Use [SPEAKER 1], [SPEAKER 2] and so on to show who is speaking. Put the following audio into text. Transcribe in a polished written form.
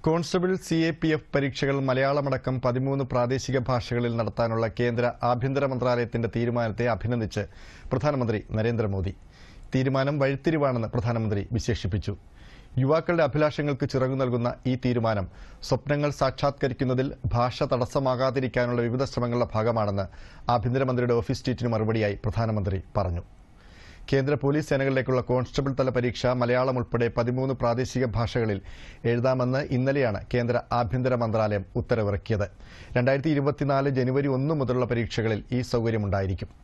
[SPEAKER 1] Constable CAPF പരീക്ഷകൾ മലയാളമടക്കം 13 പ്രാദേശിക ഭാഷകളിൽ നടത്താനുള്ള കേന്ദ്ര ആഭ്യന്തര മന്ത്രാലയത്തിന്റെ തീരുമാനത്തെ അഭിനന്ദിച്ച് പ്രധാനമന്ത്രി നരേന്ദ്രമോദി. തീരുമാനം വഴിത്തിരിവാണെന്ന് പ്രധാനമന്ത്രി വിശേഷിപ്പിച്ചു. യുവാക്കളുടെ അഭിലാഷങ്ങൾക്ക് ചിറകു നൽകുന്ന ഈ തീരുമാനം സ്വപ്നങ്ങൾ സാക്ഷാത്കരിക്കുന്നതിൽ ഭാഷ തടസ്സമാകാതിരിക്കാനുള്ള വിവിധ ശ്രമങ്ങളുടെ ഭാഗമാണെന്ന് ആഭ്യന്തരമന്ത്രിയുടെ ഓഫീസ് ട്വീറ്റിന് മറുപടിയായി പ്രധാനമന്ത്രി പറഞ്ഞു. കേന്ദ്ര പോലീസ് സേനകളിലേക്കുള്ള കോൺസ്റ്റബിൾ തല പരീക്ഷ മലയാളം ഉൾപ്പെടെ 13 പ്രാദേശിക ഭാഷകളിൽ എഴുതാമെന്ന് ഇന്നലെയാണ് കേന്ദ്ര ആഭ്യന്തര മന്ത്രാലയം ഉത്തരവിറക്കിയത്. 2024 ജനുവരി 1 മുതലുള്ള പരീക്ഷകളിൽ ഈ സൗകര്യമുണ്ടായിരിക്കും.